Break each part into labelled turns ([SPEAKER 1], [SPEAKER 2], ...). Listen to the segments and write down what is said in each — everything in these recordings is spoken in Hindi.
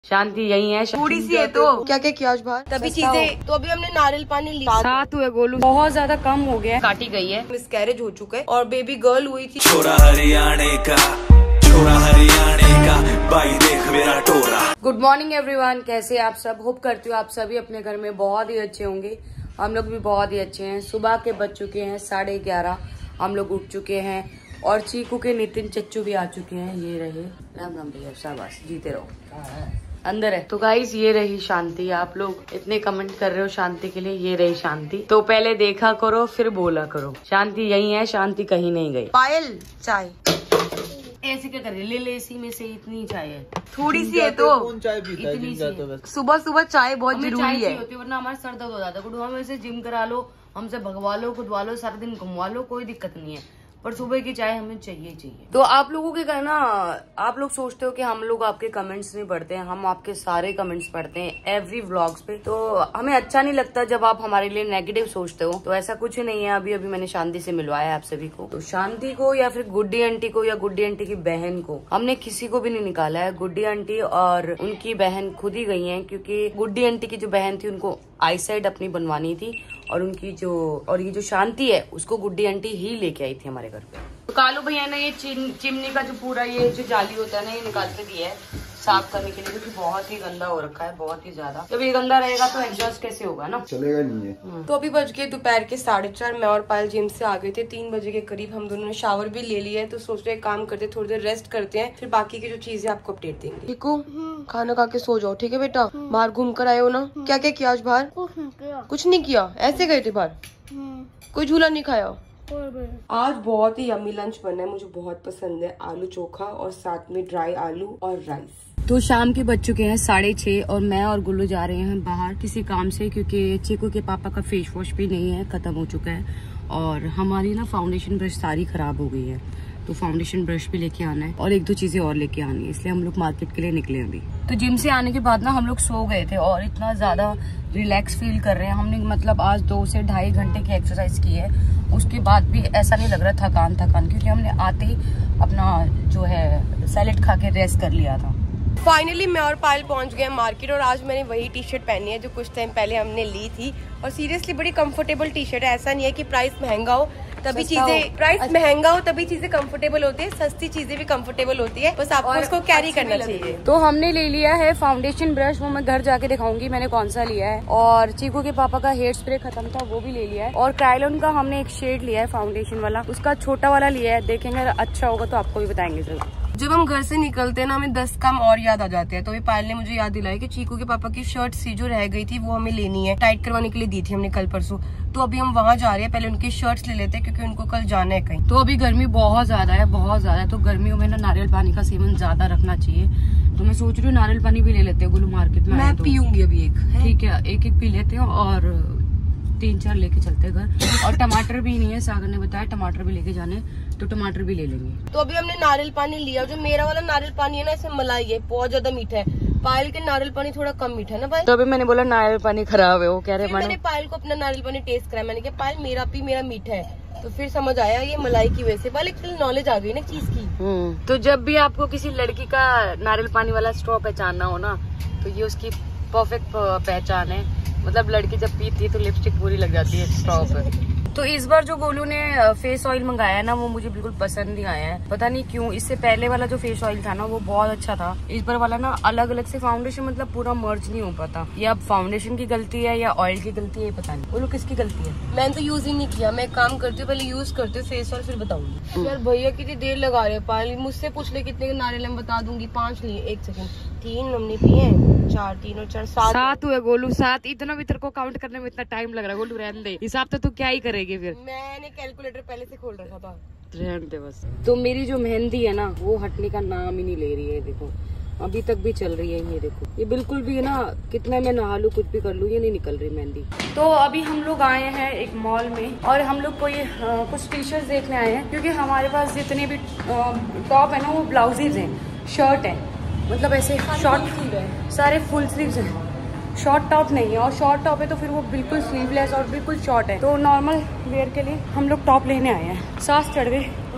[SPEAKER 1] शांति यही है,
[SPEAKER 2] थोड़ी सी है तो क्या क्या किया आज बाहर तभी चीजें। तो अभी हमने नारियल पानी लिया,
[SPEAKER 1] 7 हुए गोलू, बहुत ज्यादा कम हो गया,
[SPEAKER 2] काटी गई है, मिसकैरेज हो चुका है और बेबी गर्ल हुई थी।
[SPEAKER 3] छोरा हरियाणे का, छोरा हरियाणे का, भाई देख मेरा टोरा।
[SPEAKER 1] गुड मॉर्निंग एवरीवन, कैसे आप सब? होप करती हूँ आप सभी अपने घर में बहुत ही अच्छे होंगे। हम लोग भी बहुत ही अच्छे हैं। सुबह के बज चुके हैं 11:30, हम लोग उठ चुके हैं और चीकू के नितिन चच्चू भी आ चुके हैं। ये रहे, राम राम भैया, शाबाश, जीते रहो। अंदर है तो गाइस, ये रही शांति। आप लोग इतने कमेंट कर रहे हो शांति के लिए, ये रही शांति। तो पहले देखा करो फिर बोला करो, शांति यही है, शांति कहीं नहीं गई।
[SPEAKER 2] पायल चाय
[SPEAKER 1] ऐसे क्या कर रही? ले एसी में से इतनी चाय है,
[SPEAKER 2] थोड़ी सी है तो
[SPEAKER 4] कौन चाय पीता है? जिम जाते हो?
[SPEAKER 2] सुबह सुबह चाय बहुत
[SPEAKER 1] हमें
[SPEAKER 2] जरूरी
[SPEAKER 1] चाय
[SPEAKER 2] है,
[SPEAKER 1] होती है, वरना हमारा सर दर्द हो जाता है। गुड हमें से जिम करा लो, हमसे भगवा लो, खुदवा लो, सारा दिन घुमवा लो, कोई दिक्कत नहीं है, पर सुबह की चाय हमें चाहिए चाहिए। तो आप लोगों के कहना, आप लोग सोचते हो कि हम लोग आपके कमेंट्स नहीं पढ़ते हैं। हम आपके सारे कमेंट्स पढ़ते हैं एवरी व्लॉग्स पे। तो हमें अच्छा नहीं लगता जब आप हमारे लिए नेगेटिव सोचते हो। तो ऐसा कुछ नहीं है। अभी मैंने शांति से मिलवाया है आप सभी को। तो शांति को या फिर गुड्डी आंटी को या गुड्डी आंटी की बहन को, हमने किसी को भी नहीं निकाला है। गुड्डी आंटी और उनकी बहन खुद ही गई है, क्योंकि गुड्डी आंटी की जो बहन थी उनको आई साइड अपनी बनवानी थी, और उनकी ये जो शांति है उसको गुड्डी आंटी ही लेके आई थी हमारे घर पे। तो कालू भैया ने ये चिमनी का जो पूरा ये जो जाली होता है ना, ये निकाल के दिया है साफ करने के लिए, क्योंकि बहुत ही गंदा हो रखा है, बहुत ही ज्यादा। जब ये गंदा रहेगा तो एडजस्ट कैसे होगा ना,
[SPEAKER 4] चलेगा नहीं है।
[SPEAKER 2] तो अभी बज गए दोपहर के 4:30। मैं और पायल जिम से आ गए थे 3 बजे के करीब। हम दोनों ने शावर भी ले लिया है, तो सोच रहे काम करते, थोड़ी देर रेस्ट करते हैं, फिर बाकी की जो चीजें आपको अपडेट देंगे। ठीक हो? खाना खा के सो जाओ, ठीक है बेटा? बाहर घूम कर आए हो ना? क्या क्या किया आज बाहर? कुछ नहीं किया, ऐसे गए थे बाहर? कोई झूला नहीं खाया? आज बहुत ही यम्मी लंच बना है, मुझे बहुत पसंद है। आलू चोखा और साथ में ड्राई आलू और राइस।
[SPEAKER 1] तो शाम के बज चुके हैं 6:30 और मैं और गुल्लू जा रहे हैं बाहर किसी काम से, क्योंकि चीकू के पापा का फेस वॉश भी नहीं है, खत्म हो चुका है। और हमारी ना फाउंडेशन ब्रश सारी खराब हो गई है, तो फाउंडेशन ब्रश भी लेके आना है और 1-2 चीजें और लेके आनी है, इसलिए हम लोग मार्केट के लिए निकले अभी। तो जिम से आने के बाद ना हम लोग सो गए थे और इतना ज्यादा रिलैक्स फील कर रहे हैं। हमने मतलब आज 2 से 2.5 घंटे की एक्सरसाइज की है, उसके बाद भी ऐसा नहीं लग रहा थकान, क्योंकि हमने आते ही अपना जो है सैलेड खा के रेस्ट कर लिया था।
[SPEAKER 2] फाइनली मैं और पायल पहुंच गए मार्केट, और आज मैंने वही टी शर्ट पहनी है जो कुछ टाइम पहले हमने ली थी। और सीरियसली बड़ी कंफर्टेबल टी शर्ट है। ऐसा नहीं है कि प्राइस महंगा हो तभी चीजें, प्राइस महंगा हो तभी चीजें कंफर्टेबल होती है, सस्ती चीजें भी कंफर्टेबल होती है, बस आपको उसको कैरी करना चाहिए।
[SPEAKER 1] तो हमने ले लिया है फाउंडेशन ब्रश, वो मैं घर जाके दिखाऊंगी मैंने कौन सा लिया है। और चीकू के पापा का हेयर स्प्रे खत्म था, वो भी ले लिया है। और क्रायोलन का हमने एक शेड लिया है फाउंडेशन वाला, उसका छोटा वाला लिया है। देखेंगे अच्छा होगा तो आपको भी बताएंगे जरूर।
[SPEAKER 2] जब हम घर से निकलते हैं ना, हमें 10 काम और याद आ जाते हैं। तो पायल ने मुझे याद दिलाया कि चीकू के पापा की शर्ट सी जो रह गई थी वो हमें लेनी है, टाइट करवाने के लिए दी थी हमने कल परसों। तो अभी हम वहाँ जा रहे हैं, पहले उनकी शर्ट्स ले लेते हैं क्योंकि उनको कल जाना है कहीं।
[SPEAKER 1] तो अभी गर्मी बहुत ज्यादा है, बहुत ज्यादा है, तो गर्मियों में ना नारियल पानी का सेवन ज्यादा रखना चाहिए। तो मैं सोच रही हूँ नारियल पानी भी ले लेते हैं, गुल्लू मार्केट में
[SPEAKER 2] मैं पीऊंगी अभी एक,
[SPEAKER 1] ठीक है? एक पी लेते हैं और 3-4 लेके चलते हैं घर। और टमाटर भी नहीं है, सागर ने बताया टमाटर भी लेके जाने, तो टमाटर भी ले लेंगे।
[SPEAKER 2] तो अभी हमने नारियल पानी लिया। जो मेरा वाला नारियल पानी है ना, इसमें मलाई है, बहुत ज्यादा मीठा है। पायल के नारियल पानी थोड़ा कम मीठा है ना भाई?
[SPEAKER 1] तो अभी मैंने बोला नारियल पानी खराब है, वो कह रहे
[SPEAKER 2] मैंने पायल को अपना नारियल पानी टेस्ट कराया, मैंने कहा पायल मेरा मीठा है, तो फिर समझ आया ये मलाई की वजह से। पायल एक नॉलेज आ गई ना चीज की।
[SPEAKER 1] तो जब भी आपको किसी लड़की का नारियल पानी वाला स्ट्रॉ पहचानना हो ना, तो ये उसकी परफेक्ट पहचान है। मतलब लड़की जब पीती है तो लिपस्टिक पूरी लग जाती है स्ट्रॉ पर। तो इस बार जो गोलू ने फेस ऑयल मंगाया है ना, वो मुझे बिल्कुल पसंद नहीं आया है, पता नहीं क्यों। इससे पहले वाला जो फेस ऑयल था ना वो बहुत अच्छा था। इस बार वाला ना अलग अलग से फाउंडेशन मतलब पूरा मर्ज नहीं हो पाता। ये अब फाउंडेशन की गलती है या ऑयल की गलती है, पता नहीं। गोलू किसकी गलती है?
[SPEAKER 2] मैंने तो यूज ही नहीं किया। मैं एक काम करती हूँ, पहले यूज करती हूँ फेस ऑयल, फिर बताऊंगी। यार भैया कितनी देर लगा रहे हैं। पायल मुझसे पूछ ले कितने नारियल, मैं बता दूंगी। 5 लिए, 1 सेकंड, 3 हमने पिए, 4, 3 और 4,
[SPEAKER 1] 7 हुए गोलू, 7। इतना भी तेरे को काउंट करने में इतना टाइम लग रहा है गोलू, रहने दे। हिसाब तो तू क्या ही करेगी फिर?
[SPEAKER 2] मैंने कैलकुलेटर पहले से खोल रखा था,
[SPEAKER 1] रहने दे बस। तो मेरी जो मेहंदी है ना वो हटने का नाम ही नहीं ले रही है, देखो अभी तक भी चल रही है। ये देखो, ये बिल्कुल भी ना, कितना मैं नहा लूं कुछ भी कर लूं, ये नहीं निकल रही मेहंदी। तो अभी हम लोग आए हैं एक मॉल में, और हम लोग कोई कुछ टी शर्ट देखने आए हैं, क्योंकि हमारे पास जितने भी टॉप है ना वो ब्लाउजेज हैं, शर्ट है, मतलब ऐसे शॉर्ट स्लीव है, सारे फुल स्लीव्स हैं, शॉर्ट टॉप नहीं है। और शॉर्ट टॉप है तो फिर वो बिल्कुल स्लीवलेस और बिल्कुल शॉर्ट है। तो नॉर्मल वेयर के लिए हम लोग टॉप लेने आए हैं। सांस चढ़ गए,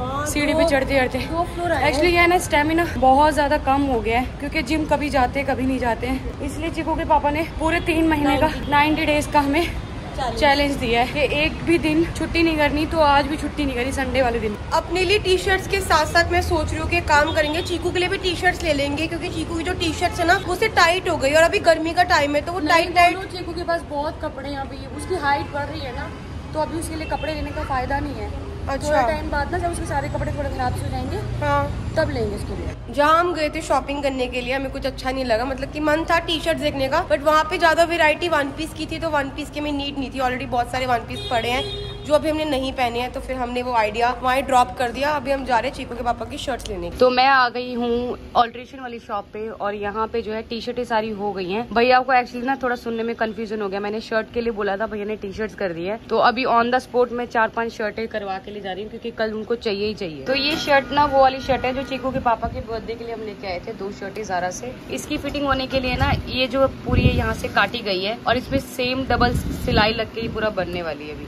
[SPEAKER 1] सीढ़ी पे चढ़ते चढ़ते। एक्चुअली क्या है ना, स्टेमिना बहुत ज्यादा कम हो गया है क्योंकि जिम कभी जाते हैं कभी नहीं जाते हैं, इसलिए चिकू के पापा ने पूरे 3 महीने का 90 डेज का हमें चैलेंज दिया है कि एक भी दिन छुट्टी नहीं करनी। तो आज भी छुट्टी नहीं करी, संडे वाले दिन।
[SPEAKER 2] अपने लिए टी शर्ट्स के साथ साथ मैं सोच रही हूँ कि काम करेंगे, चीकू के लिए भी टी शर्ट्स ले लेंगे क्योंकि चीकू की जो टी शर्ट्स है ना वो से टाइट हो गई और अभी गर्मी का टाइम है तो वो टाइट।
[SPEAKER 1] चीकू के पास बहुत कपड़े यहाँ पे, उसकी हाइट बढ़ रही है ना तो अभी उसके लिए कपड़े लेने का फायदा नहीं है।
[SPEAKER 2] अच्छा,
[SPEAKER 1] थोड़ा टाइम बाद ना जब उसके सारे कपड़े थोड़े खराब से हो जाएंगे, हाँ, तब लेंगे इसके लिए।
[SPEAKER 2] जहाँ हम गए थे शॉपिंग करने के लिए, हमें कुछ अच्छा नहीं लगा, मतलब कि मन था टी शर्ट देखने का, बट वहाँ पे ज्यादा वैरायटी वन पीस की थी तो वन पीस के में नीड नहीं थी। ऑलरेडी बहुत सारे वन पीस पड़े हैं जो अभी हमने नहीं पहने हैं, तो फिर हमने वो आइडिया वहाँ ड्रॉप कर दिया। अभी हम जा रहे हैं चीकू के पापा की शर्ट्स लेने।
[SPEAKER 1] तो मैं आ गई हूँ ऑल्ट्रेशन वाली शॉप पे और यहाँ पे जो है टी शर्टें सारी हो गई हैं। भैया को एक्चुअली ना थोड़ा सुनने में कंफ्यूजन हो गया, मैंने शर्ट के लिए बोला था, भैया ने टी शर्ट्स कर दी है। तो अभी ऑन द स्पॉट में 4-5 शर्टें करवा के ले जा रही हूँ क्योंकि कल उनको चाहिए ही चाहिए। तो ये शर्ट ना वो वाली शर्ट है जो चीकू के पापा के बर्थडे के लिए हम लेके आए थे, 2 शर्टें ज़ारा से। इसकी फिटिंग होने के लिए ना ये जो पूरी है यहाँ से काटी गई है और इसमें सेम डबल सिलाई लग के ही पूरा बनने वाली है अभी।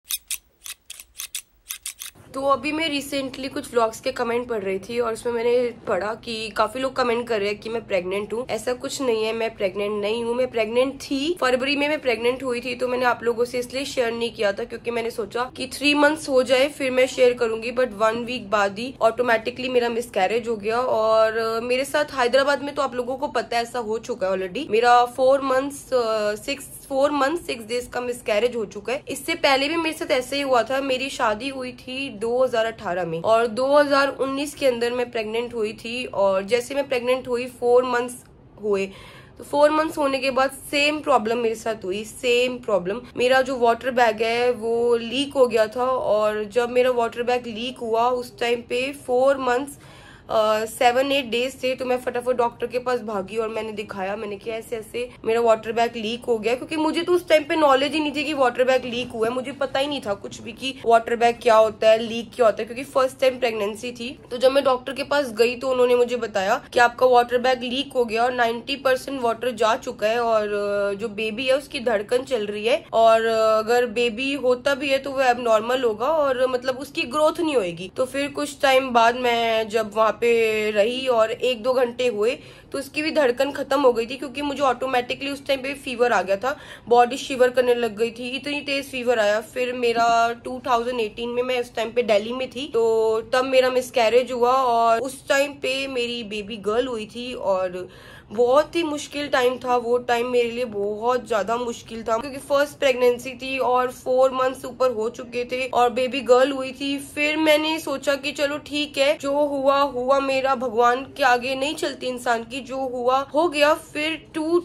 [SPEAKER 2] तो अभी मैं रिसेंटली कुछ व्लॉग्स के कमेंट पढ़ रही थी और उसमें मैंने पढ़ा कि काफी लोग कमेंट कर रहे हैं कि मैं प्रेग्नेंट हूँ। ऐसा कुछ नहीं है, मैं प्रेग्नेंट नहीं हूँ। मैं प्रेग्नेंट थी, फरवरी में मैं प्रेग्नेंट हुई थी, तो मैंने आप लोगों से इसलिए शेयर नहीं किया था क्योंकि मैंने सोचा कि 3 मंथ्स हो जाए फिर मैं शेयर करूंगी। बट 1 वीक बाद ही ऑटोमेटिकली मेरा मिसकैरेज हो गया और मेरे साथ हैदराबाद में तो आप लोगों को पता है ऐसा हो चुका है ऑलरेडी। मेरा 4 मंथ्स 6 डेज का मिसकैरेज हो चुका है। इससे पहले भी मेरे साथ ऐसे ही हुआ था। मेरी शादी हुई थी 2018 में और 2019 के अंदर मैं प्रेग्नेंट हुई थी और जैसे मैं प्रेग्नेंट हुई 4 मंथ्स हुए, तो 4 मंथ्स होने के बाद सेम प्रॉब्लम मेरे साथ हुई। सेम प्रॉब्लम, मेरा जो वाटर बैग है वो लीक हो गया था और जब मेरा वाटर बैग लीक हुआ उस टाइम पे 4 मंथ्स 7-8 डेज थे, तो मैं फटाफट डॉक्टर के पास भागी और मैंने दिखाया। मैंने कहा ऐसे ऐसे मेरा वाटर बैग लीक हो गया, क्योंकि मुझे तो उस टाइम पे नॉलेज ही नहीं थी कि वाटर बैग लीक हुआ है। मुझे पता ही नहीं था कुछ भी कि वाटर बैग क्या होता है, लीक क्या होता है, क्योंकि फर्स्ट टाइम प्रेगनेंसी थी। तो जब मैं डॉक्टर के पास गई तो उन्होंने मुझे बताया कि आपका वाटर बैग लीक हो गया और 90% वाटर जा चुका है और जो बेबी है उसकी धड़कन चल रही है और अगर बेबी होता भी है तो वो एबनॉर्मल होगा और मतलब उसकी ग्रोथ नहीं होगी। तो फिर कुछ टाइम बाद मैं जब वहाँ पे रही और 1-2 घंटे हुए तो उसकी भी धड़कन खत्म हो गई थी, क्योंकि मुझे ऑटोमेटिकली उस टाइम पे फीवर आ गया था, बॉडी शिवर करने लग गई थी, इतनी तेज फीवर आया। फिर मेरा 2018 में मैं उस टाइम पे दिल्ली में थी, तो तब मेरा मिसकैरेज हुआ और उस टाइम पे मेरी बेबी गर्ल हुई थी और बहुत ही मुश्किल टाइम था वो टाइम मेरे लिए, बहुत ज्यादा मुश्किल था, क्योंकि फर्स्ट प्रेगनेंसी थी और 4 मंथ्स ऊपर हो चुके थे और बेबी गर्ल हुई थी। फिर मैंने सोचा कि चलो ठीक है, जो हुआ हुआ, मेरा भगवान के आगे नहीं चलती इंसान की, जो हुआ हो गया। फिर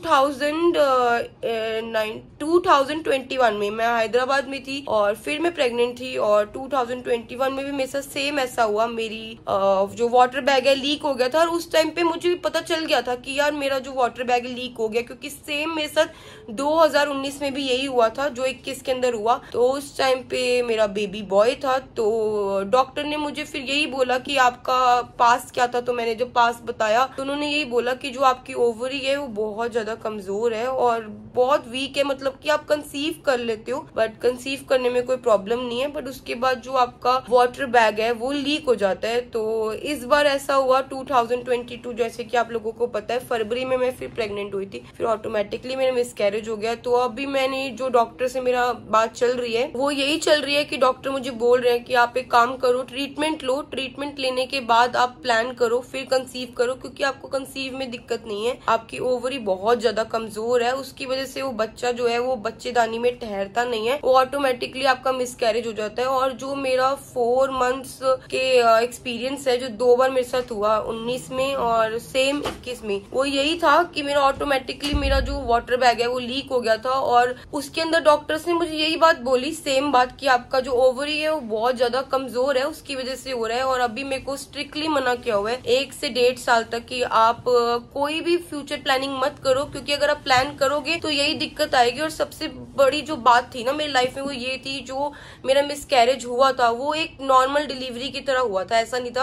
[SPEAKER 2] 2021 में मैं हैदराबाद में थी और फिर मैं प्रेग्नेंट थी और 2021 में भी मेरे साथ सेम ऐसा हुआ। मेरी जो वाटर बैग है लीक हो गया था और उस टाइम पे मुझे भी पता चल गया था कि यार मेरा जो वाटर बैग लीक हो गया, क्योंकि सेम मेरे साथ 2019 में भी यही हुआ था जो 21 के अंदर हुआ। तो उस टाइम पे मेरा बेबी बॉय था, तो डॉक्टर ने मुझे फिर यही बोला कि आपका पास क्या था। तो मैंने जब पास बताया तो उन्होंने यही बोला कि जो आपकी ओवरी है वो बहुत ज्यादा कमजोर है और बहुत वीक है, मतलब कि आप कंसीव कर लेते हो बट कंसीव करने में कोई प्रॉब्लम नहीं है, बट उसके बाद जो आपका वाटर बैग है वो लीक हो जाता है। तो इस बार ऐसा हुआ 2022, जैसे कि आप लोगों को पता है फरवरी में मैं फिर प्रेग्नेंट हुई थी, फिर ऑटोमेटिकली मेरा मिसकैरेज हो गया। तो अभी मैंने जो डॉक्टर से मेरा बात चल रही है वो यही चल रही है कि डॉक्टर मुझे बोल रहे हैं कि आप एक काम करो, ट्रीटमेंट लो, ट्रीटमेंट लेने के बाद आप प्लान करो, फिर कंसीव करो, क्योंकि आपको कंसीव में दिक्कत नहीं है, आपकी ओवरी बहुत ज्यादा कमजोर है, उसकी वजह से वो बच्चा जो है वो बच्चेदानी में ठहरता नहीं है, वो ऑटोमेटिकली आपका मिसकैरेज हो जाता है। और जो मेरा 4 मंथ्स के एक्सपीरियंस है जो 2 बार मेरे साथ हुआ, 19 में और सेम 21 में, वो यही था कि मेरा ऑटोमेटिकली मेरा जो वाटर बैग है वो लीक हो गया था और उसके अंदर डॉक्टर्स ने मुझे यही बात बोली, सेम बात, कि आपका जो ओवरी है वो बहुत ज्यादा कमजोर है, उसकी वजह से हो रहा है। और अभी मेरे को स्ट्रिक्टली मना किया हुआ है 1 से 1.5 साल तक कि आप कोई भी फ्यूचर प्लानिंग मत करो, क्योंकि अगर आप प्लान करोगे तो यही दिक्कत आएगी। और सबसे बड़ी जो बात थी ना मेरी लाइफ में वो ये थी, जो मेरा मिसकैरेज हुआ था वो एक नॉर्मल डिलीवरी की तरह हुआ था, ऐसा नहीं था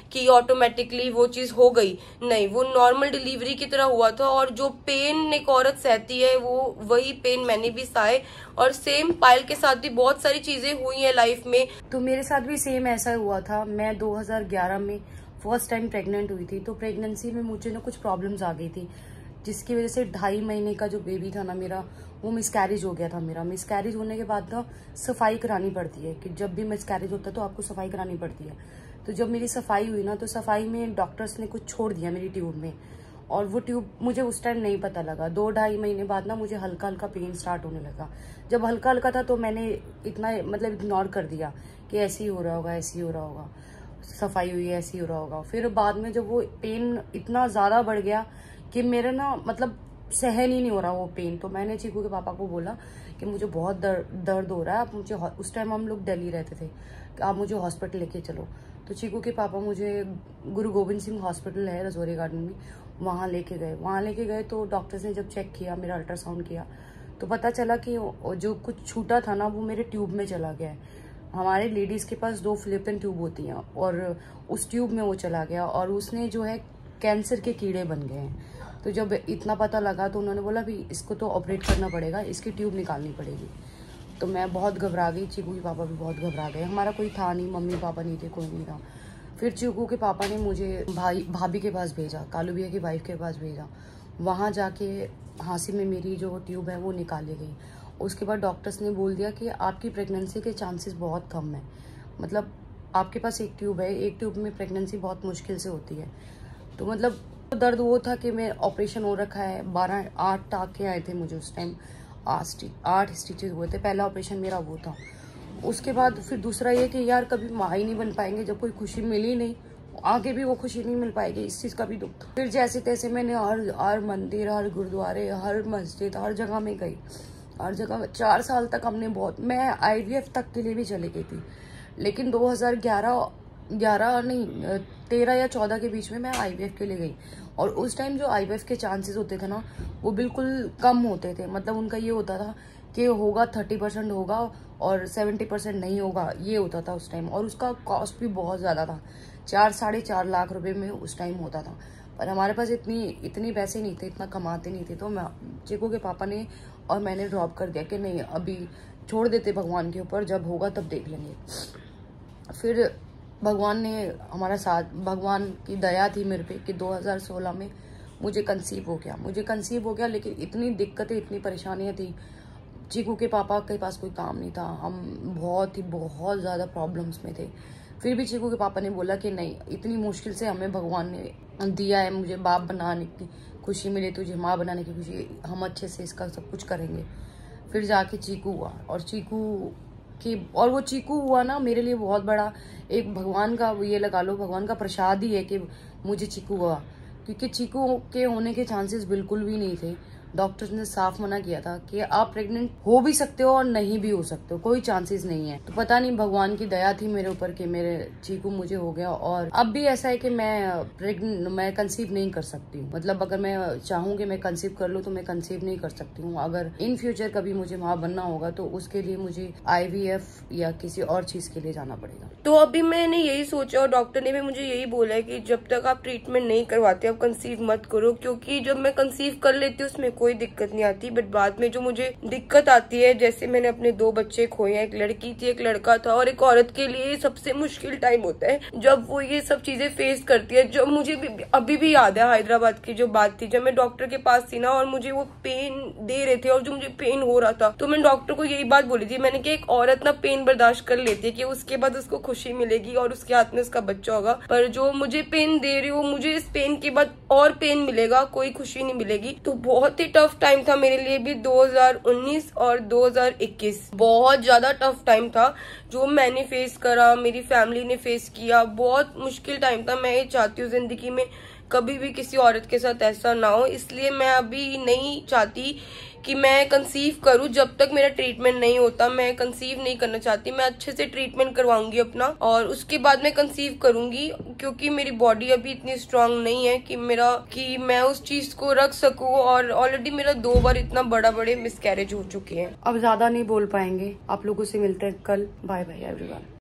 [SPEAKER 2] कि ऑटोमेटिकली वो चीज हो गई, नहीं, वो नॉर्मल डिलीवरी की तरह हुआ था। और जो पेन एक औरत सहती है वो वही पेन मैंने भी सहे। और सेम पायल के साथ भी बहुत सारी चीजें हुई है लाइफ में।
[SPEAKER 1] तो मेरे साथ भी सेम ऐसा हुआ था। मैं 2011 में फर्स्ट टाइम प्रेग्नेंट हुई थी। तो प्रेगनेंसी में मुझे ना कुछ प्रॉब्लम्स आ गई थी, जिसकी वजह से 2.5 महीने का जो बेबी था ना मेरा, वो मिसकैरेज हो गया था मेरा। मिसकैरेज होने के बाद ना सफाई करानी पड़ती है, कि जब भी मिसकैरेज होता है तो आपको सफाई करानी पड़ती है। तो जब मेरी सफाई हुई ना, तो सफाई में डॉक्टर्स ने कुछ छोड़ दिया मेरी ट्यूब में, और वो ट्यूब मुझे उस टाइम नहीं पता लगा। 2-2.5 महीने बाद ना मुझे हल्का हल्का पेन स्टार्ट होने लगा। जब हल्का हल्का था तो मैंने इतना मतलब इग्नोर कर दिया कि ऐसे ही हो रहा होगा, ऐसे ही हो रहा होगा, सफाई हुई है ऐसे ही हो रहा होगा। फिर बाद में जब वो पेन इतना ज्यादा बढ़ गया कि मेरा ना मतलब सहन ही नहीं हो रहा वो पेन, तो मैंने चीकू के पापा को बोला कि मुझे बहुत दर्द हो रहा है, आप मुझे, उस टाइम हम लोग दिल्ली रहते थे, कि आप मुझे हॉस्पिटल लेके चलो। तो चीकू के पापा मुझे गुरु गोविंद सिंह हॉस्पिटल है रजौरी गार्डन में, वहाँ लेके गए। तो डॉक्टर्स ने जब चेक किया, मेरा अल्ट्रासाउंड किया, तो पता चला कि जो कुछ छूटा था ना वो मेरे ट्यूब में चला गया है। हमारे लेडीज के पास 2 फिलिपिन ट्यूब होती हैं, और उस ट्यूब में वो चला गया, और उसने जो है कैंसर के कीड़े बन गए हैं। तो जब इतना पता लगा तो उन्होंने बोला भी इसको तो ऑपरेट करना पड़ेगा, इसकी ट्यूब निकालनी पड़ेगी। तो मैं बहुत घबरा गई, चीकू के पापा भी बहुत घबरा गए। हमारा कोई था नहीं, मम्मी पापा नहीं थे, कोई नहीं था। फिर चीकू के पापा ने मुझे भाभी के पास भेजा, कालू भैया की वाइफ के पास भेजा। वहाँ जाके हाँसी में मेरी जो ट्यूब है वो निकाली गई। उसके बाद डॉक्टर्स ने बोल दिया कि आपकी प्रेगनेंसी के चांसेस बहुत कम है, मतलब आपके पास एक ट्यूब है, एक ट्यूब में प्रेगनेंसी बहुत मुश्किल से होती है। तो मतलब दर्द वो था कि मैं ऑपरेशन हो रखा है, 8 टाँके आए थे मुझे उस टाइम, 8 स्टिचेस हुए थे। पहला ऑपरेशन मेरा वो था। उसके बाद फिर दूसरा ये कि यार कभी माँ ही नहीं बन पाएंगे, जब कोई खुशी मिली नहीं, आगे भी वो खुशी नहीं मिल पाएगी, इस चीज़ का भी दुख था। फिर जैसे तैसे मैंने हर मंदिर, हर गुरुद्वारे, हर मस्जिद, हर जगह में गई, हर जगह। 4 साल तक हमने बहुत, मैं IVF तक के लिए भी चली गई थी, लेकिन 2011 नहीं 13 या 14 के बीच में मैं IVF के लिए गई। और उस टाइम जो IVF के चांसेस होते थे ना वो बिल्कुल कम होते थे, मतलब उनका ये होता था कि होगा 30% होगा और 70% नहीं होगा, ये होता था उस टाइम। और उसका कॉस्ट भी बहुत ज़्यादा था, 4-4.5 लाख रुपए में उस टाइम होता था। पर हमारे पास इतनी पैसे नहीं थे, इतना कमाते नहीं थे। तो मैं, चीकू के पापा ने और मैंने ड्रॉप कर दिया कि नहीं, अभी छोड़ देते भगवान के ऊपर, जब होगा तब देख लेंगे। फिर भगवान ने हमारा साथ, भगवान की दया थी मेरे पे कि 2016 में मुझे कंसीव हो गया। लेकिन इतनी दिक्कतें, इतनी परेशानियां थी। चीकू के पापा के पास कोई काम नहीं था, हम बहुत ज़्यादा प्रॉब्लम्स में थे। फिर भी चीकू के पापा ने बोला कि नहीं, इतनी मुश्किल से हमें भगवान ने दिया है, मुझे बाप बनाने की खुशी मिले, तुझे माँ बनाने की खुशी, हम अच्छे से इसका सब कुछ करेंगे। फिर जाके चीकू हुआ, और वो चीकू हुआ ना मेरे लिए बहुत बड़ा एक भगवान का, ये लगा लो भगवान का प्रसाद ही है कि मुझे चीकू हुआ, क्योंकि चीकू के होने के चांसेस बिल्कुल भी नहीं थे। डॉक्टर्स ने साफ मना किया था कि आप प्रेग्नेंट हो भी सकते हो और नहीं भी हो सकते हो, कोई चांसेस नहीं है। तो पता नहीं भगवान की दया थी मेरे ऊपर कि मेरे चीकू मुझे हो गया। और अब भी ऐसा है कि मैं कंसीव नहीं कर सकती हूँ, मतलब अगर मैं चाहूँ कि मैं कंसीव कर लूँ तो मैं कंसीव नहीं कर सकती हूँ। अगर इन फ्यूचर कभी मुझे माँ बनना होगा तो उसके लिए मुझे IVF या किसी और चीज के लिए जाना पड़ेगा।
[SPEAKER 2] तो अभी मैंने यही सोचा और डॉक्टर ने भी मुझे यही बोला है कि जब तक आप ट्रीटमेंट नहीं करवाते आप कंसीव मत करो, क्योंकि जब मैं कंसीव कर लेती हूँ उसमें कोई दिक्कत नहीं आती, बट बाद में जो मुझे दिक्कत आती है, जैसे मैंने अपने 2 बच्चे खोए हैं, एक लड़की थी एक लड़का था, और एक औरत के लिए सबसे मुश्किल टाइम होता है जब वो ये सब चीजें फेस करती है। जो मुझे अभी भी याद है हैदराबाद की जो बात थी, जब मैं डॉक्टर के पास थी ना और मुझे वो पेन दे रहे थे और जो मुझे पेन हो रहा था, तो मैं डॉक्टर को यही बात बोली थी, मैंने कि एक औरत ना पेन बर्दाश्त कर लेती है कि उसके बाद उसको खुशी मिलेगी और उसके हाथ में उसका बच्चा होगा, पर जो मुझे पेन दे रही हो, मुझे इस पेन के बाद और पेन मिलेगा, कोई खुशी नहीं मिलेगी। तो बहुत ही टफ टाइम था मेरे लिए भी 2019 और 2021, बहुत ज्यादा टफ टाइम था जो मैंने फेस करा, मेरी फैमिली ने फेस किया, बहुत मुश्किल टाइम था। मैं ये चाहती हूँ जिंदगी में कभी भी किसी औरत के साथ ऐसा ना हो, इसलिए मैं अभी नहीं चाहती कि मैं कंसीव करूं। जब तक मेरा ट्रीटमेंट नहीं होता मैं कंसीव नहीं करना चाहती। मैं अच्छे से ट्रीटमेंट करवाऊंगी अपना और उसके बाद मैं कंसीव करूंगी, क्योंकि मेरी बॉडी अभी इतनी स्ट्रांग नहीं है कि मैं उस चीज को रख सकूं। और ऑलरेडी मेरा 2 बार इतना बड़े मिसकैरेज हो चुके हैं।
[SPEAKER 1] अब ज्यादा नहीं बोल पाएंगे, आप लोगों से मिलते हैं कल। Bye bye everyone.